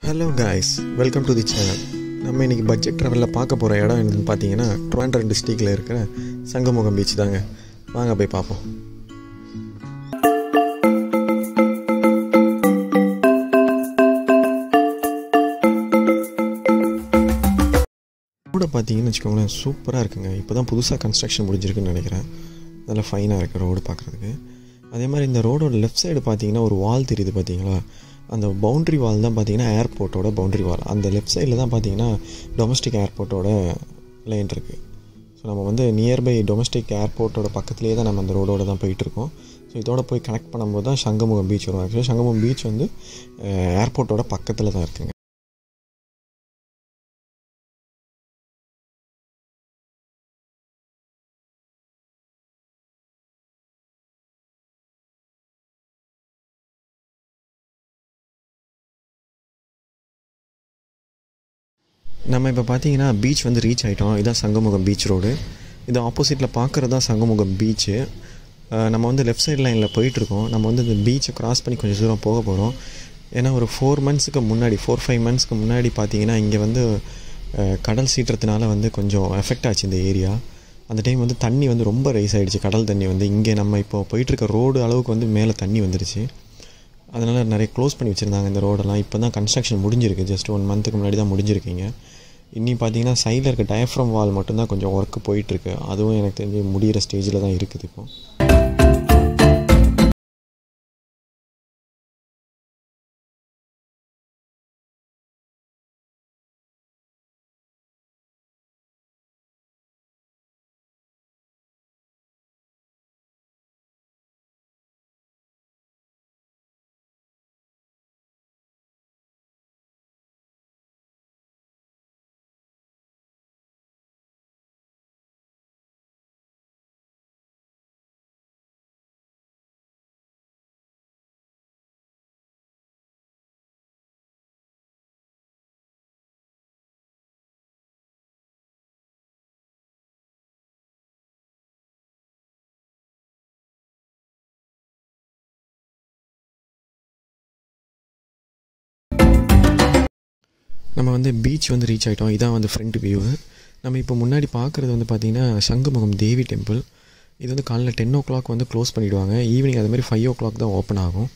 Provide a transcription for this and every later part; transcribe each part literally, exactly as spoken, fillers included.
Hello guys, welcome to the channel. நம்ம இன்றைக்கி budget ட்ராவலில் பார்க்க போகிற இடம் என்னன்னு பார்த்தீங்கன்னா ட்ரிவாண்ட்ரம் டிஸ்ட்ரிக்டில் இருக்கிற சங்கமுகம் பீச் தாங்க. வாங்க போய் பார்ப்போம். ரோடை பார்த்தீங்கன்னு வச்சுக்கோங்களேன், சூப்பராக இருக்குங்க. இப்போ தான் புதுசாக கன்ஸ்ட்ரக்ஷன் முடிஞ்சிருக்குன்னு நினைக்கிறேன். நல்லா ஃபைனாக இருக்குது ரோடு பார்க்குறதுக்கு. அதே மாதிரி இந்த ரோடோட லெஃப்ட் சைடு பார்த்தீங்கன்னா ஒரு வால் தெரியுது பார்த்தீங்களா? அந்த பவுண்ட்ரி வால் தான் பார்த்தீங்கன்னா ஏர்போர்ட்டோட பவுண்ட்ரி வால். அந்த லெஃப்ட் சைடில் தான் பார்த்தீங்கன்னா டொமஸ்டிக் ஏர்போர்ட்டோட லைன் இருக்குது. ஸோ நம்ம வந்து நியர்பை டொமஸ்டிக் ஏர்போர்ட்டோட பக்கத்துலேயே தான் நம்ம அந்த ரோடோட தான் போயிட்டுருக்கோம். ஸோ இதோட போய் கனெக்ட் பண்ணும்போது தான் சங்கமுகம் பீச் வரும். ஆக்சுவலாக சங்கமுகம் பீச் வந்து ஏர்போர்ட்டோட பக்கத்தில் தான் இருக்குங்க. நம்ம இப்போ பார்த்தீங்கன்னா பீச் வந்து ரீச் ஆகிட்டோம். இதுதான் சங்கமுகம் பீச் ரோடு. இது ஆப்போசிட்டில் பார்க்குறது தான் சங்கமுகம் பீச்சு. நம்ம வந்து லெஃப்ட் சைட் லைனில் போயிட்டுருக்கோம். நம்ம வந்து இந்த பீச்சை க்ராஸ் பண்ணி கொஞ்சம் தூரம் போக போகிறோம். ஏன்னா ஒரு ஃபோர் மந்த்ஸுக்கு முன்னாடி ஃபோர் ஃபைவ் மந்த்ஸ்க்கு முன்னாடி பார்த்தீங்கன்னா இங்கே வந்து கடல் சீற்றத்தினால வந்து கொஞ்சம் எஃபெக்ட் ஆச்சு இந்த ஏரியா. அந்த டைம் வந்து தண்ணி வந்து ரொம்ப ரைஸ் ஆகிடுச்சு. கடல் தண்ணி வந்து இங்கே நம்ம இப்போ போயிட்டுருக்க ரோடு அளவுக்கு வந்து மேலே தண்ணி வந்துடுச்சு. அதனால் நிறைய க்ளோஸ் பண்ணி வச்சுருந்தாங்க இந்த ரோடெல்லாம். இப்போ தான் கன்ஸ்ட்ரக்ஷன் முடிஞ்சிருக்கு. ஜஸ்ட் ஒன் மந்த்துக்கு முன்னாடி தான் முடிஞ்சிருக்கீங்க. இன்னி பார்த்தீங்கன்னா சைடில் இருக்க டயஃப்ரம் வால் மட்டும்தான் கொஞ்சம் ஒர்க்கு போயிட்டுருக்கு. அதுவும் எனக்கு தெரிஞ்சு முடிகிற ஸ்டேஜில் தான் இருக்குது இப்போ. நம்ம வந்து பீச் வந்து ரீச் ஆகிட்டோம். இதான் வந்து ஃப்ரண்ட் வியூ. நம்ம இப்போ முன்னாடி பார்க்குறது வந்து பார்த்திங்கன்னா சங்கமுகம் தேவி டெம்பிள். இது வந்து காலையில் டென் ஓ கிளாக் வந்து க்ளோஸ் பண்ணிவிடுவாங்க. ஈவினிங் அதுமாதிரி ஃபைவ் ஓ கிளாக் தான் ஓப்பன் ஆகும்.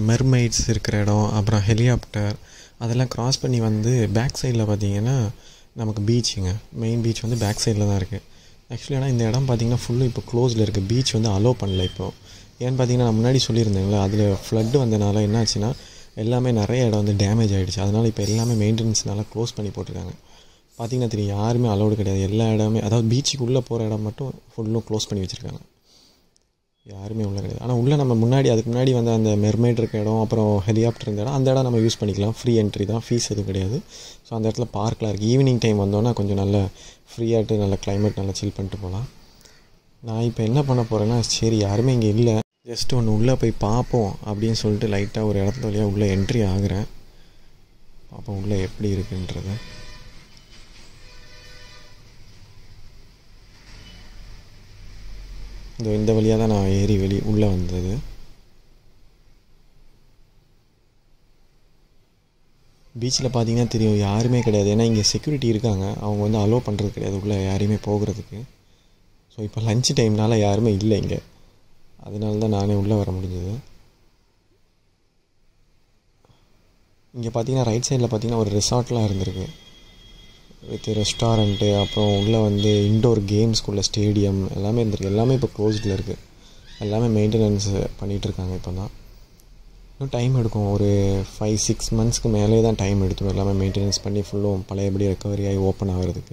மெர்மெய்ட்ஸ் இருக்கிற இடம், அப்புறம் ஹெலிகாப்டர் அதெல்லாம் க்ராஸ் பண்ணி வந்து பேக் சைடில் பார்த்திங்கன்னா நமக்கு பீச்சுங்க. மெயின் பீச் வந்து பேக் சைடில் தான் இருக்குது. ஆக்சுவலி ஆனால் இந்த இடம் பார்த்திங்கன்னா ஃபுல்லு இப்போ க்ளோஸில் இருக்குது. பீச் வந்து அலோவ் பண்ணல இப்போது. ஏன்னு பார்த்தீங்கன்னா நான் முன்னாடி சொல்லியிருந்தேங்களா, அதில் ஃப்ளட்டு வந்தனால என்ன ஆச்சுன்னா எல்லாமே நிறைய இடம் வந்து டேமேஜ் ஆகிடுச்சு. அதனால் இப்போ எல்லாமே மெயின்டெனன்ஸ்னால க்ளோஸ் பண்ணி போட்டிருக்காங்க. பார்த்திங்கன்னா தெரியும், யாருமே அலோடு கிடையாது. எல்லா இடமே, அதாவது பீச்சுக்குள்ளே போகிற இடம் மட்டும் ஃபுல்லும் க்ளோஸ் பண்ணி வச்சுருக்காங்க. யாருமே உள்ளே கிடையாது. ஆனால் உள்ளே நம்ம முன்னாடி அதுக்கு முன்னாடி வந்து அந்த மெர்மெய்ட் இருக்க இடம், அப்புறம் ஹெலிகாப்டர் இருந்த இடம், அந்த இடம் நம்ம யூஸ் பண்ணிக்கலாம். ஃப்ரீ என்ட்ரி தான், ஃபீஸ் எதுவும் கிடையாது. ஸோ அந்த இடத்துல பார்க்லாம் இருக்குது. ஈவினிங் டைம் வந்தோன்னா கொஞ்சம் நல்ல ஃப்ரீயாகிட்டு நல்ல கிளைமேட் நல்லா சில் பண்ணிட்டு போகலாம். நான் இப்போ என்ன பண்ண போகிறேன்னா, சரி யாருமே இங்கே இல்லை, ஜஸ்ட் ஒன்று உள்ளே போய் பார்ப்போம் அப்படின்னு சொல்லிட்டு லைட்டாக ஒரு இடத்துல வழியாக உள்ளே என்ட்ரி ஆகுறேன். பார்ப்போம் உள்ளே எப்படி இருக்குன்றது. இந்த இந்த வழியாக தான் நான் ஏறி வெளி உள்ளே வந்தது. பீச்சில் பார்த்தீங்கன்னா தெரியும், யாருமே கிடையாது. ஏன்னா இங்கே செக்யூரிட்டி இருக்காங்க, அவங்க வந்து அலோவ் பண்ணுறது கிடையாது உள்ளே யாரையுமே போகிறதுக்கு. ஸோ இப்போ லன்ச் டைம்னால யாருமே இல்லை இங்கே, அதனால தான் நானே உள்ளே வர முடிஞ்சது. இங்கே பார்த்தீங்கன்னா ரைட் சைடில் பார்த்தீங்கன்னா ஒரு ரிசார்ட்லாம் இருந்திருக்கு வித் ரெஸ்டாரண்ட்டு, அப்புறம் உள்ளே வந்து இன்டோர் கேம்ஸ்குள்ள ஸ்டேடியம் எல்லாமே இருந்திருக்கு. எல்லாமே இப்போ க்ளோஸ்டில் இருக்குது. எல்லாமே மெயின்டெனன்ஸ் பண்ணிகிட்ருக்காங்க. இப்போ தான் இன்னும் டைம் எடுக்கும், ஒரு ஃபைவ் சிக்ஸ் மந்த்ஸ்க்கு மேலே தான் டைம் எடுத்துடும் எல்லாமே மெயின்டெனன்ஸ் பண்ணி ஃபுல்லும் பழையபடி ரெக்கவரி ஆகி ஓப்பன் ஆகிறதுக்கு.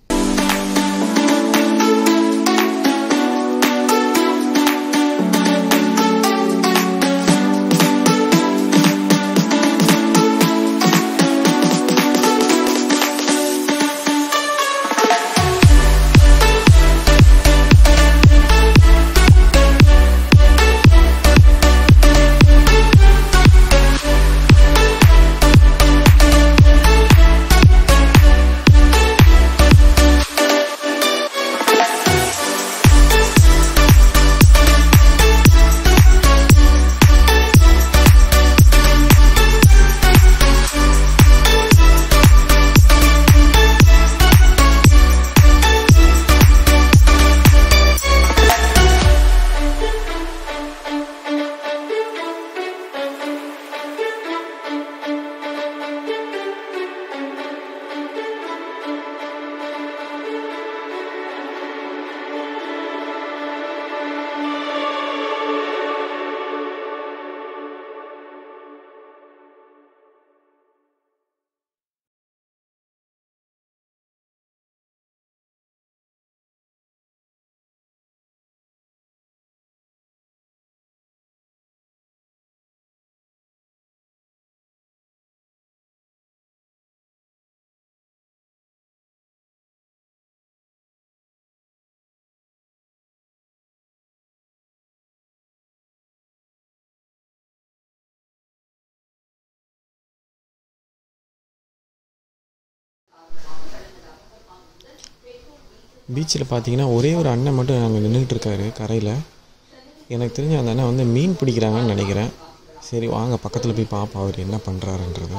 பீச்சில் பார்த்தீங்கன்னா ஒரே ஒரு அண்ணன் மட்டும் அங்கே நின்றுட்டு இருக்காரு கரையில். எனக்கு தெரிஞ்ச அந்த அண்ணன் வந்து மீன் பிடிக்கிறாங்கன்னு நினைக்கிறேன். சரி வாங்க பக்கத்தில் போய் பார்ப்போம் அவர் என்ன பண்ணுறாருன்றது.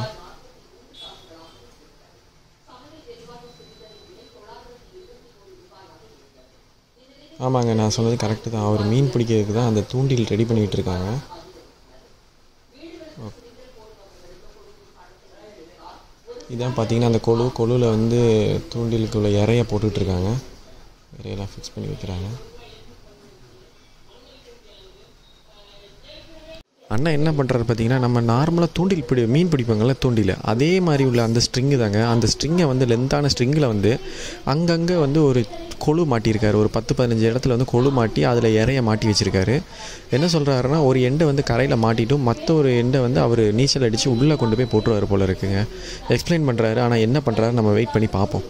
ஆமாங்க, நான் சொன்னது கரெக்டு தான். அவர் மீன் பிடிக்கிறதுக்கு தான் அந்த தூண்டில் ரெடி பண்ணிகிட்டு இருக்காங்க. இதான் பார்த்தீங்கன்னா அந்த கொழு கொழுவில் வந்து தூண்டிலுக்குள்ள இறைய போட்டுட்ருக்காங்க. இறையெல்லாம் ஃபிக்ஸ் பண்ணி வைக்கிறாங்க. அண்ணா என்ன பண்ணுறாரு பார்த்தீங்கன்னா, நம்ம நார்மலாக தூண்டில் பிடி மீன் பிடிப்பாங்கள்ல தூண்டில், அதே மாதிரி உள்ள அந்த ஸ்ட்ரிங்கு தாங்க. அந்த ஸ்ட்ரிங்கை வந்து லென்த்தான ஸ்ட்ரிங்கில் வந்து அங்கங்கே வந்து ஒரு கொழு மாட்டியிருக்காரு. ஒரு பத்து பதினஞ்சு இடத்துல வந்து கொழு மாட்டி அதில் இறைய மாட்டி வச்சுருக்காரு. என்ன சொல்கிறாருன்னா, ஒரு எண்டை வந்து கரையில் மாட்டிட்டும் மற்ற ஒரு எண்டை வந்து அவர் நீச்சல் அடித்து உள்ளே கொண்டு போய் போட்டுருவார் போல் இருக்குங்க. எக்ஸ்பிளைன் பண்ணுறாரு. ஆனால் என்ன பண்ணுறாரு நம்ம வெயிட் பண்ணி பார்ப்போம்.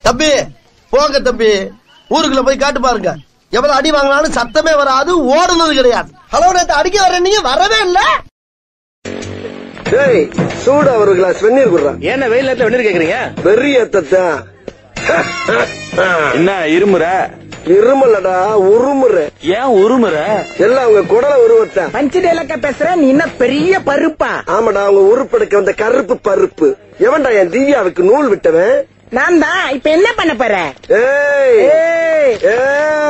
தம்பி போங்க தம்பி, ஊருக்குள்ள போய் காட்டு பாருங்க. எவ்வளவு அடி வாங்கினாலும் சத்தமே வராது, ஓடுனது கிடையாது. ஹலோ, நேத்து அடிக்க வர நீங்க வரவே இல்ல. சூடா ஒரு கிளாஸ் வெந்நீர் குடுறான். என்ன வெயில் நேரத்துல வெந்நீர் கேக்குறீங்க? வெறியத்தான். என்ன இருமுற? இருமலடா, உருமுற. ஏன் உருமுற? எல்லாம் உங்க குடல உருவத்தான். பஞ்சிடேலக்க பேசுற நீ என்ன பெரிய பருப்பா? ஆமாடா, உங்க உருப்படுக்க வந்த கருப்பு பருப்பு. எவன்டா என் திவ்யாவுக்கு நூல் விட்டவன்? நான் தான். இப்ப என்ன பண்ண போற? ஏய் ஏய்